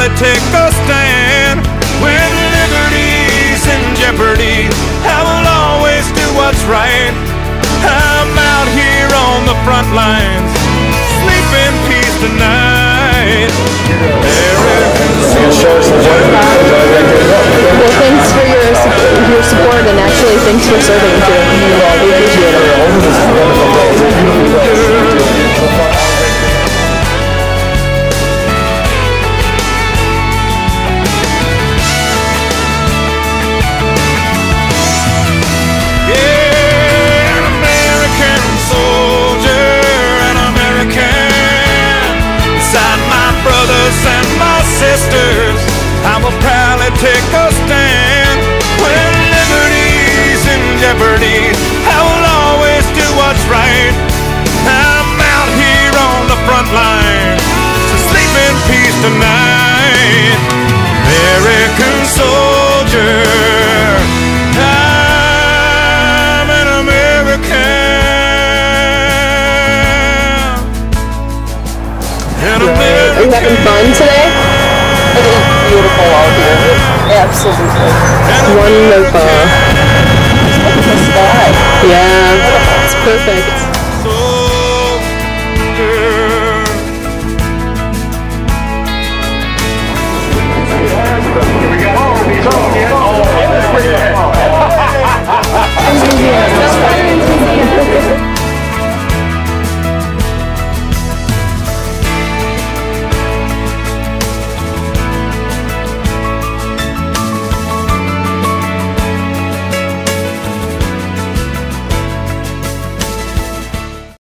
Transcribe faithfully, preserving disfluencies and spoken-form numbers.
proudly take a stand. When liberty's in jeopardy, I will always do what's right. I'm out here on the front lines, sleep in peace tonight. Well, thanks for your, your support, and actually thanks for serving too. Well, we appreciate it. And my sisters, I will proudly take a stand. When liberty's in jeopardy, I will always do what's right. I'm out here on the front line, so sleep in peace tonight. American soldier, I'm an American. An American. Are you having fun today? It is beautiful out here. Absolutely. Wonderful. Look at the sky. Yeah, it's perfect.